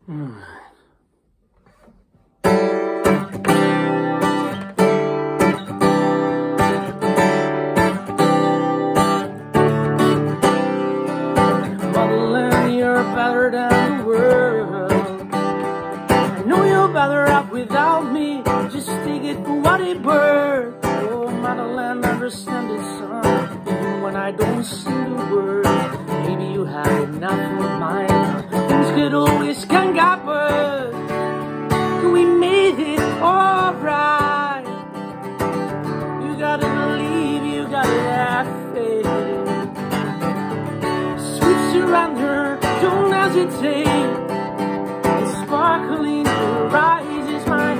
Madeleine, you're better than the world. I know you're better off without me. Just take it for what it worth. Oh, Madeleine, understand it, son. Even when I don't sing the word, maybe you have enough of mine. Things could always can get worse. We made it alright. You gotta believe, you gotta have faith. Sweet surrender, don't hesitate. The sparkle in your eyes is my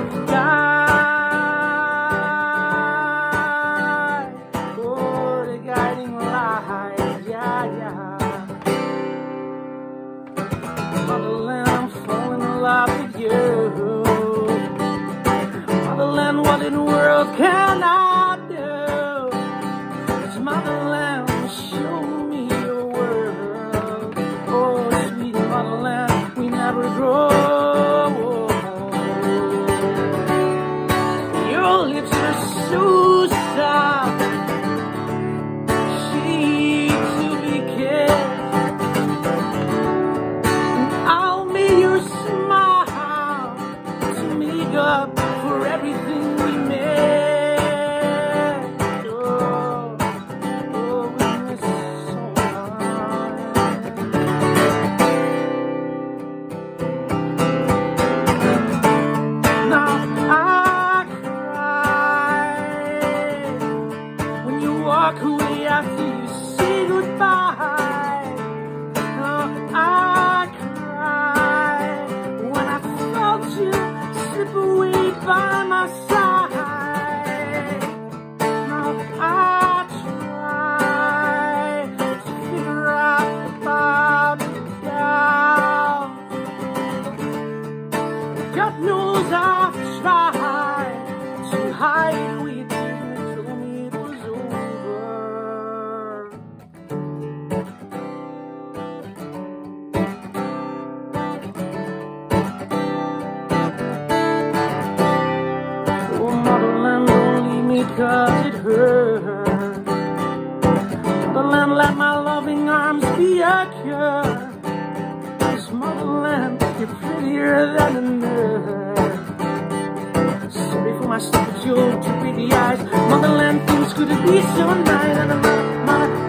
guide. Oh, the guiding light, yeah, yeah. Madeleine, I'm falling in love with you. Madeleine, what in the world can I do? It's Madeleine, show me your world. Oh, sweet Madeleine, we never grow. Your lips are so soft, sweet to be kissed. And I'll make your smile to make up for everything we made. Oh, we miss so much. Now I cry when you walk away after you say goodbye. Now I cry when I felt you slip away by my side. Now I try to figure out about it now. God knows I've tried to hide with you until it was over. Oh, Madeleine, don't leave me 'cause it hurts. Madeleine, let my loving arms be a cure. 'Cause Madeleine, you're prettier than a nurse. Sorry for my stupid joke, too pretty eyes. Madeleine, things could be so nice. And